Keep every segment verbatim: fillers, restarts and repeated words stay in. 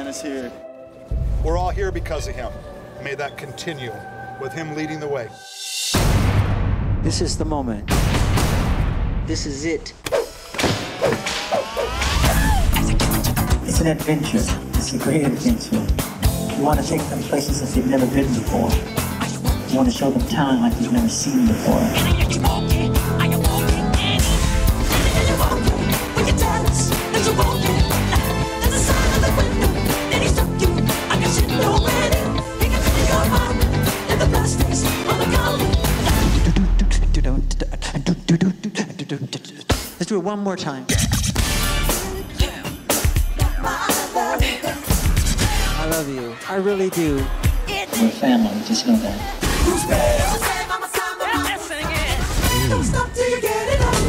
man is here. We're all here because of him. May that continue with him leading the way. This is the moment. This is it. It's an adventure. It's a great adventure. You want to take them places that they've never been before. You want to show them talent like you've never seen before. Let's do it one more time. I love you. I really do. We're family, just know that. Don't stop till you get it on.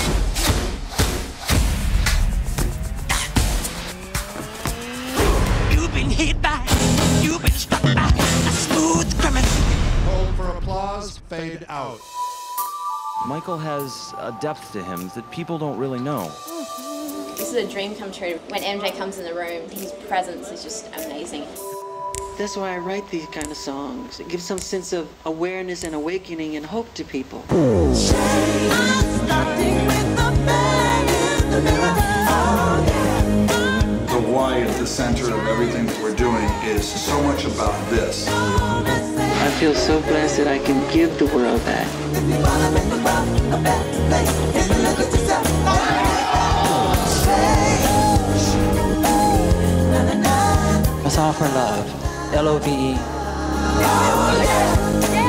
You've been hit by, you've been struck by a smooth criminal. Hold for applause, fade out. Michael has a depth to him that people don't really know. This is a dream come true. When M J comes in the room, his presence is just amazing. That's why I write these kind of songs. It gives some sense of awareness and awakening and hope to people. The why at the center of everything that we're doing is so much about this. I feel so blessed that I can give the world that. Let's offer love. L O V E.